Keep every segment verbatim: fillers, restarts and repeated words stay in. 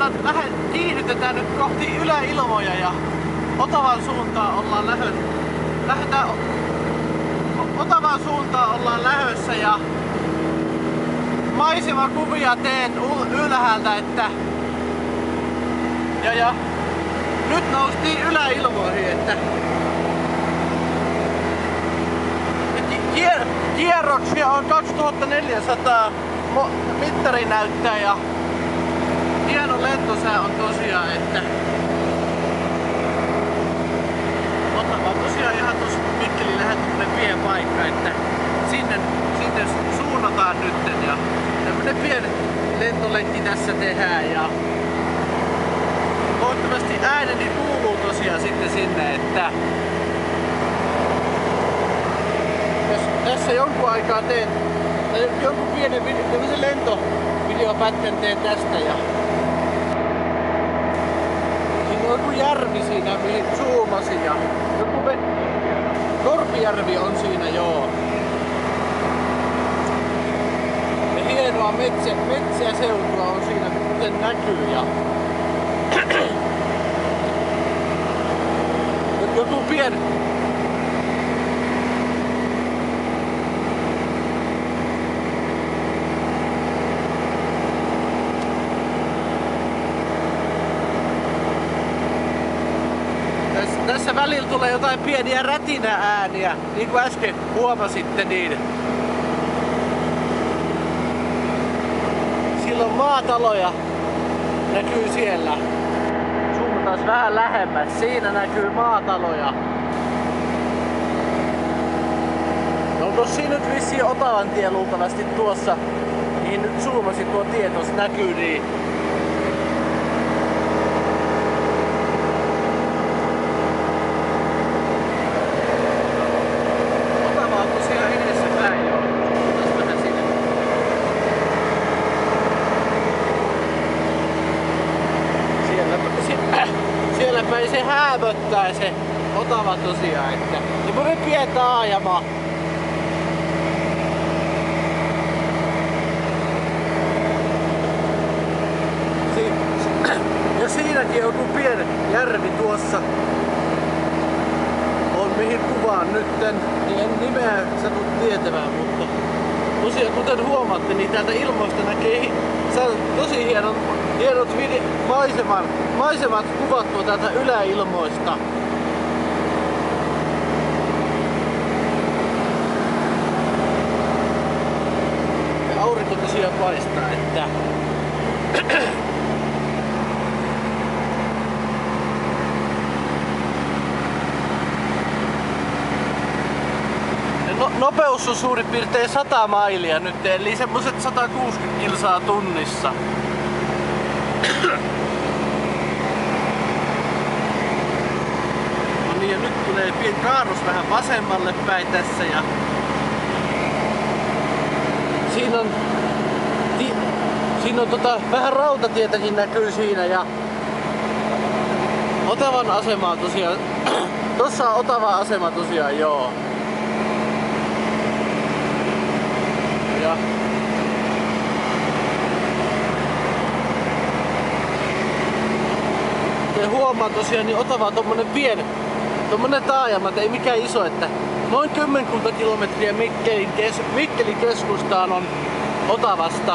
tota, lähe, kiihdytetään nyt kohti yläilmoja ja Otavan suuntaan ollaan lähö, lähdetään Otavan suuntaan ollaan lähössä ja maisemakuvia teen ylhäältä, että ja, ja nyt noustiin yläilmoihin, että kier, kierroksia on kaksituhattaneljäsataa mittari näyttää ja hieno lentosää on tosiaan, että Otava tosiaan ihan tuossa Mikkelin lähellä pieni paikka, että sinne, sinne suunnataan nytten ja tämmönen pieni lentolenkki tässä tehdään ja toivottavasti ääneni kuuluu tosiaan sitten sinne, että tässä jonkun aikaa teen jonkun pienen video, lentovideopätkän teen tästä ja siinä on joku järvi siinä mihin zoomasin ja joku me... Korpijärvi on siinä joo. Ja hienoa metsä, metsäseutua on siinä kuten näkyy ja joku pieni Tässä välillä tulee jotain pieniä rätinä-ääniä, niin kuin äsken huomasitte, niin siellä on maataloja, näkyy siellä. Zoomataan vähän lähemmäs, siinä näkyy maataloja. No onko siinä nyt vissiin Otavan tie luultavasti tuossa, niin nyt zoomasin tuo tie, tuossa näkyy niin. Siellä päin se häämöttää se Otava tosiaan, että semmonen pieni taajama. Si ja siinäkin on joku pieni järvi tuossa on mihin kuvaan nytten, niin en nimeä satu tietämään, mutta tosiaan kuten huomaatte, niin täältä ilmoista näkee tosi hienon, hienot maiseman, maisemat kuvattua täältä yläilmoista. Ja aurinko tosiaan paistaa, että no, nopeus on suurin piirtein sata mailia nyt, eli semmoset sata kuusikymmentä kilsaa tunnissa. No niin, ja nyt tulee pieni kaarros vähän vasemmalle päin tässä ja siinä on, ti, siinä on tota, vähän rautatietäkin näkyy siinä ja Otavan asema tosiaan, tossa on Otavan asema tosiaan joo. Ja ja huomaan tosiaan, niin Otava on tommonen pieni, tommonen taajama, ei mikään iso, että noin kymmenkunta kilometriä Mikkelin, kes, Mikkelin keskustaan on Otavasta.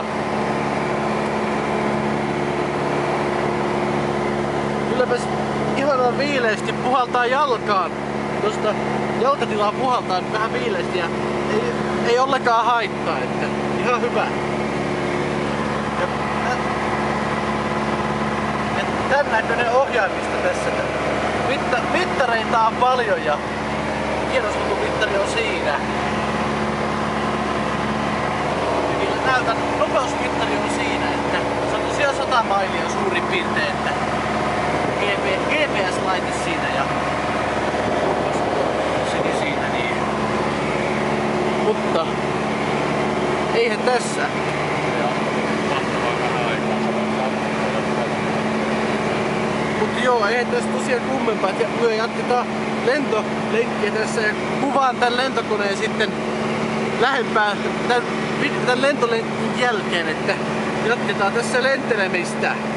Kylläpäs ihanan viileesti puhaltaa jalkaan. Tuosta jalkatilaa puhaltaa nyt vähän viileesti ja ei, ei ollenkaan haittaa, että ihan hyvä. Ja, tän näköinen ohjaamista tässä. Mitta, mittareita on paljon ja kierroslukumittari on siinä. Ja näytän, nopeusmittari on siinä, että se on tosiaan sata mailia suurin piirtein, että G P S-laite siinä ja sekin siinä niin. Mutta eihän tässä. Mutta joo, ei tässä tosiaan kummempaa. Me jatketaan lentolenkkiä tässä ja kuvaan tän lentokoneen sitten lähempää tän, tän lentolenkin jälkeen, että jatketaan tässä lentelemistä.